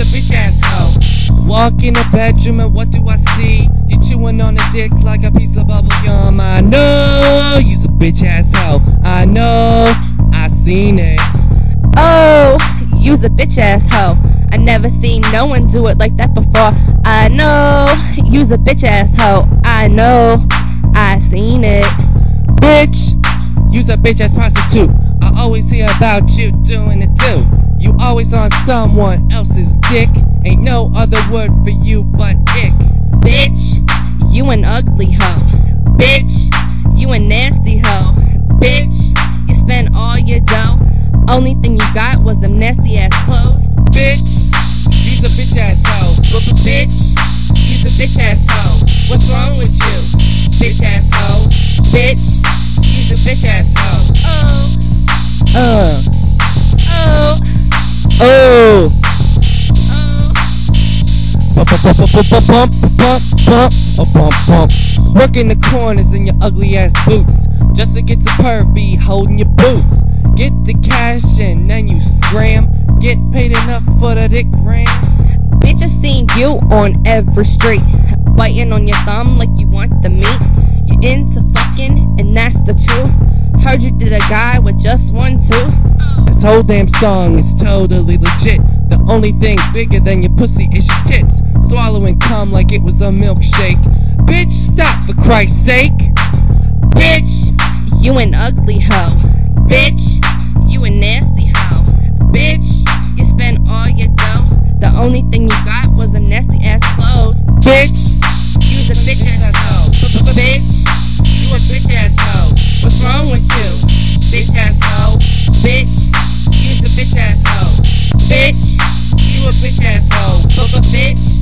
a bitch ass hoe. Walk in the bedroom and what do I see? You chewing on a dick like a piece of bubble gum. I know you's a bitch ass hoe. I know, I seen it. Oh, you's a bitch ass hoe. I never seen no one do it like that before. I know you's a bitch ass hoe. I know, I seen it. Bitch, you's a bitch ass prostitute. I always hear about you doing it too. You always on someone else's dick. Ain't no other word for you but ick. Bitch, you an ugly hoe. Bitch, you a nasty hoe. Bitch, you spent all your dough. Only thing you got was them nasty ass clothes. Bitch, you's a bitch ass hoe. Bitch, you's a bitch ass hoe. What's wrong with you? Bitch ass hoe. Bitch, you's a bitch ass hoe. Oh. Oh. Oh. Bump. Working the corners in your ugly ass boots, just to get to pervy holding your boobs. Get the cash and then you scram. Get paid enough for the dick gram. Bitch, I seen you on every street, biting on your thumb like you want the meat. You into fucking, and that's the truth. Heard you did a guy with just one tooth. This whole damn song is totally legit. The only thing bigger than your pussy is your tits. Swallowing cum like it was a milkshake. Bitch, stop for Christ's sake. Bitch, you an ugly hoe. Bitch, you a nasty hoe. Bitch, you spent all your dough. The only thing you got was them nasty ass clothes. Bitch, you's a bitch ass hoe. Bitch, you a bitch ass hoe. What's wrong with you? Bitch ass hoe. Bitch, you's a bitch ass hoe. Bitch, you a bitch ass hoe. Bitch.